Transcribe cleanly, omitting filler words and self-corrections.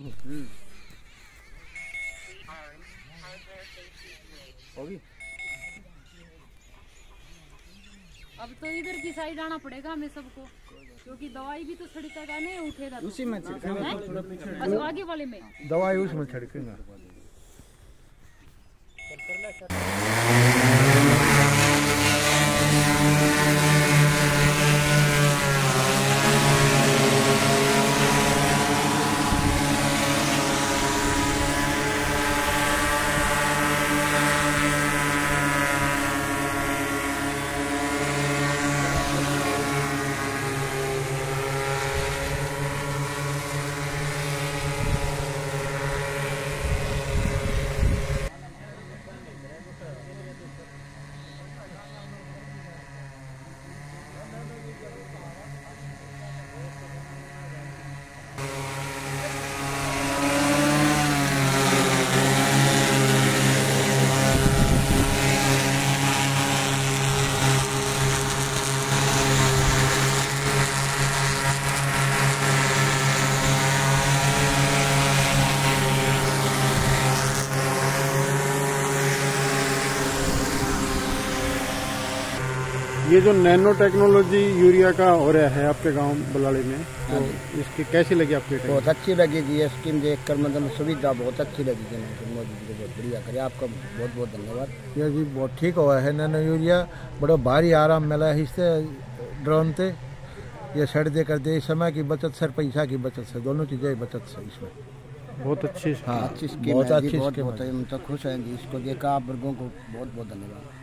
होगी। अब तो इधर की साइड आना पड़ेगा हमें सबको, क्योंकि दवाई भी तो छिड़का नहीं उठेगा तो। उसी में छिड़केगा आगे वाले में दवाई उसमें छिड़केगा। ये जो नैनो टेक्नोलॉजी यूरिया का हो रहा है आपके गांव बलाड़ी में, तो इसकी कैसी लगी आपको? बहुत अच्छी लगी जी, ये स्कीम देखकर मतलब सुविधा बहुत अच्छी लगी जी, मोदी जी को बहुत बढ़िया करे, आपका बहुत बहुत धन्यवाद। ये भी बहुत ठीक हुआ है नैनो यूरिया, बड़ा भारी आराम मिला है इससे ड्रोन से। ये सड़ दे कर दे, समय की बचत से पैसा की बचत से, दोनों चीजें बचत से इसमें बहुत अच्छी। हाँ, अच्छी स्कीम है जी, बहुत हम तो खुश हैं जी, इसको देखा आप वर्गों को बहुत बहुत धन्यवाद।